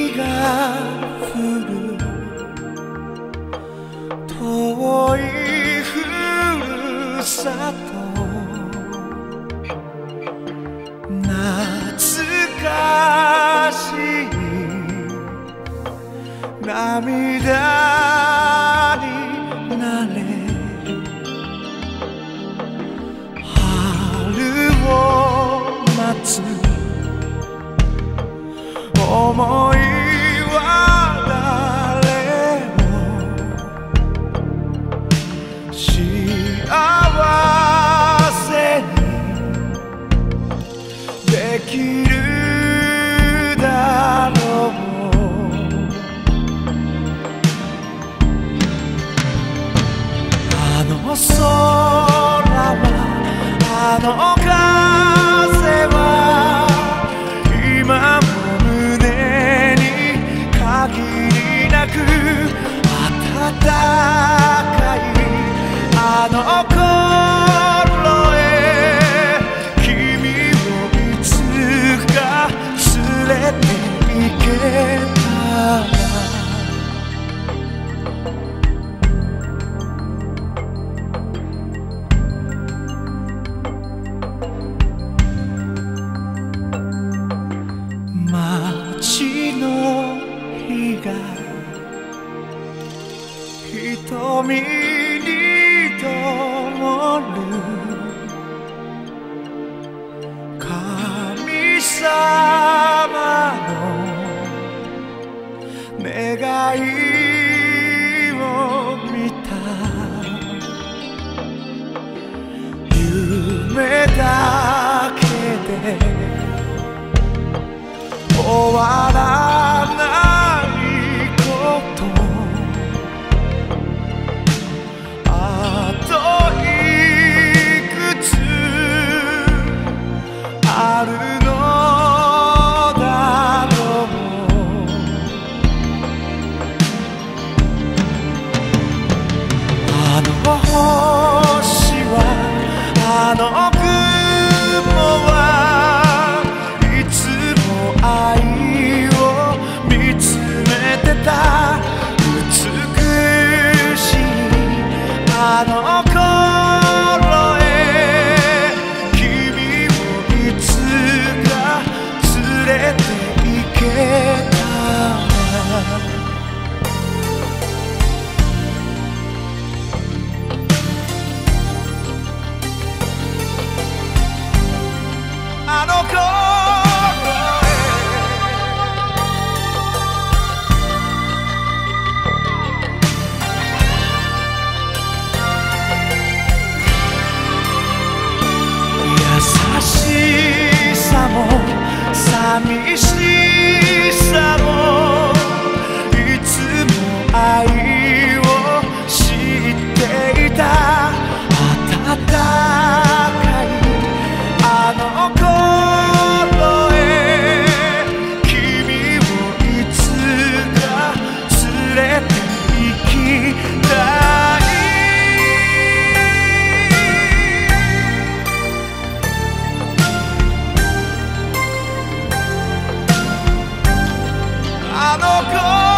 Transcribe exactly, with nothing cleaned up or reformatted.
雪が降る遠いふるさと懐かしい涙になれ春を待つ思いは誰も幸せにできるだろうあの空はあの風は今も胸に限りなく暖かいあの頃へ君をいつか連れて行けたら街の日が瞳に灯る神様の願いを見た夢だけで終わらないことあといくつあるのだろうあの星はあの雲はいつも愛を見つめてた美しいあの頃へ君をいつか連れて行けたらあの頃優しさも寂しさもいつも愛を知っていた温かいあの頃へ君をいつか連れて行きたいあの子